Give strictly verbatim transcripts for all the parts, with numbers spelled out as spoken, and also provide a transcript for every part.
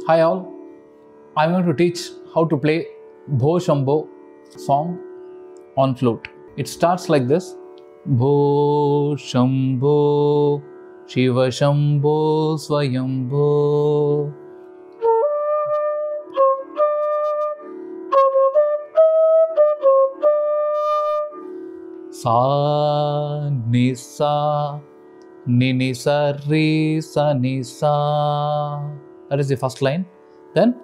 Hi all, I'm going to teach how to play Bho Shambho song on flute. It starts like this. Bho Shambho Shiva Shambho Swayambho. Sa ni sa ni ni sa re sa ni sa. That is the first line. Then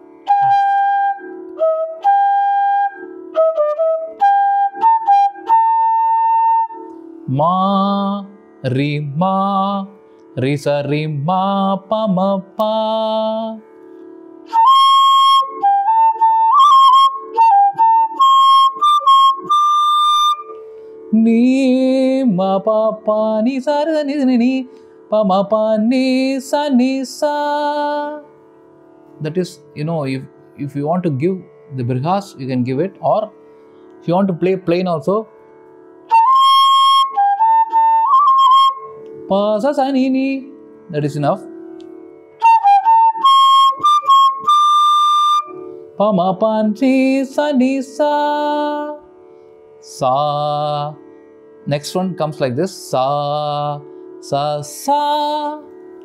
ma re ma re sa re ma pa ma pa. Ni ma pa pa ni sa re ni ni ni pa ma pa ni sa ni sa. That is, you know, if if you want to give the brihas, you can give it, or if you want to play plain also, pa sa sa ni ni, that is enough. Pa ma pa ni sa ni sa. Sa. Next one comes like this. Sa sa sa.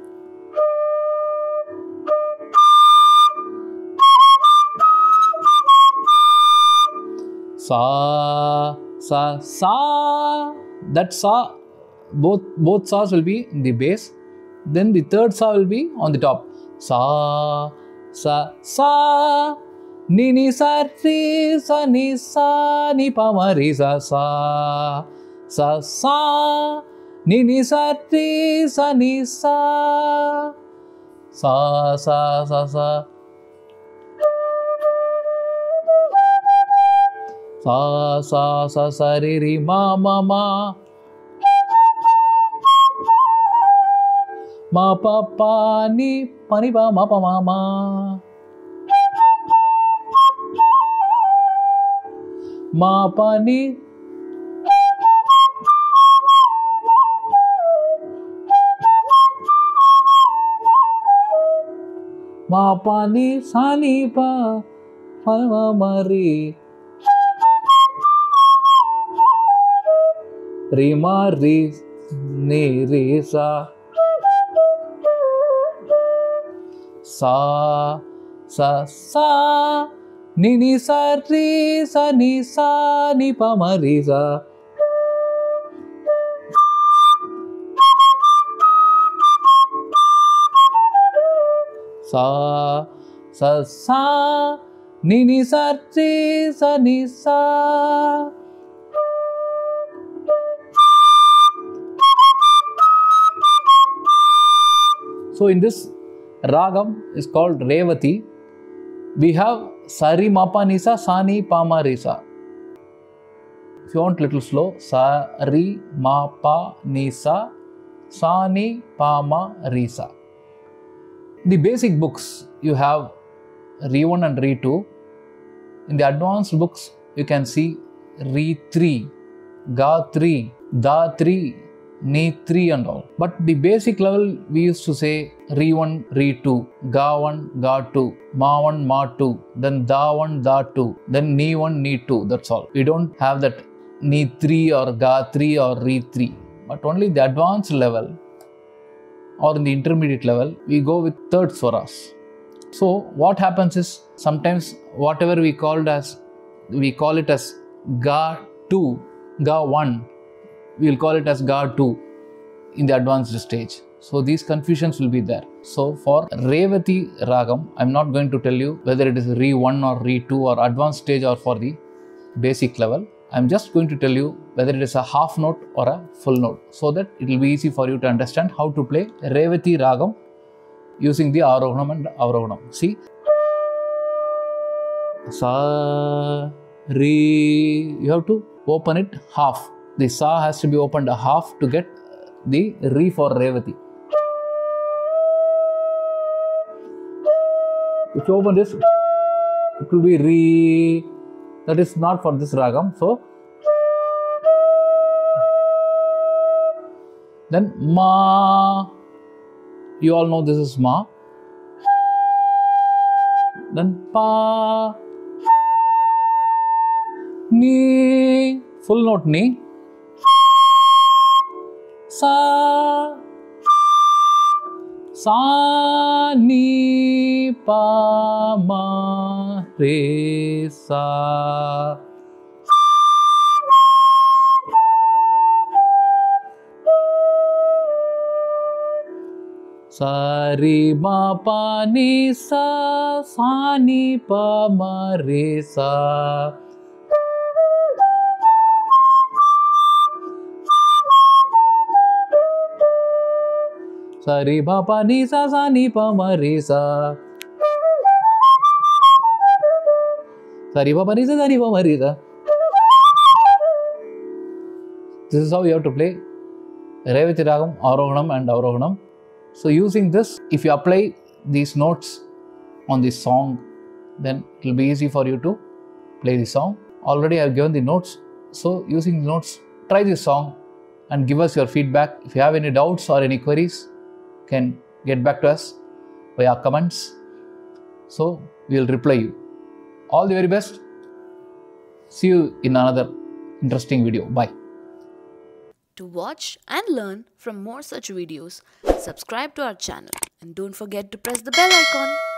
Sa sa sa. That sa, both both sa's will be in the bass. Then the third sa will be on the top. Sa sa sa. Ni ni sa re sa ni sa ni pa ma re sa sa sa sa. Ni ni sa re sa ni sa sa sa sa sa. Sa sa sa sa re re ma ma ma. Ma pa pa ni pa ni pa ma pa ma ma. Ma pa ni. Ma pa ni sa ni pa pa ma ma re. Re ma re ni re sa. Sa sa sa. Ni ni sa re sa ni sa ni pa ma re sa. Sa sa sa. Ni ni sa re sa ni sa. So in this ragam is called Revati. We have sa re ma pa ni sa sa ni pa ma re sa. If you want little slow, sa re ma pa ni sa sa ni pa ma re sa. The basic books you have re one and re two. In the advanced books you can see re three, ga three, da three, ni three and all. But the basic level we used to say re one, re two, ga one, ga two, ma one, ma two, then da one, da two, then ni one, ni two. That's all. We don't have that ni three or ga three or re three. But only the advanced level or in the intermediate level, we go with third swaras. So what happens is, sometimes whatever we called as, we call it as ga two, ga one, we will call it as ga two in the advanced stage. So these confusions will be there. So for Revati Ragam, I am not going to tell you whether it is re one or re two or advanced stage or for the basic level. I am just going to tell you whether it is a half note or a full note, so that it will be easy for you to understand how to play Revati Ragam using the Arohanam and Avarohanam. See, Sa Re, you have to open it half. The Sa has to be opened a half to get the Re for Revati. If you open this, it will be Re. That is not for this ragam. So then Ma, you all know this is Ma. then pa, ni, full note ni, sa, sa, ni, pa, ma, re, sa. Sa, re, ma, pa, ni, sa, sa, ni, pa, ma, re, sa. Sa, re, ma, pa, ni, sa, sa, ni, pa, ma, re, sa. Sa, re, ma, pa, ni, sa, sa, ni, pa, ma, re, sa. This is how you have to play Revati Ragam, Arohanam and Avarohanam. So using this, if you apply these notes on this song, then it will be easy for you to play the song. Already I have given the notes. So using the notes, try this song and give us your feedback. If you have any doubts or any queries, you can get back to us via comments. So we will reply you. All the very best. See you in another interesting video. Bye. To watch and learn from more such videos, subscribe to our channel and don't forget to press the bell icon.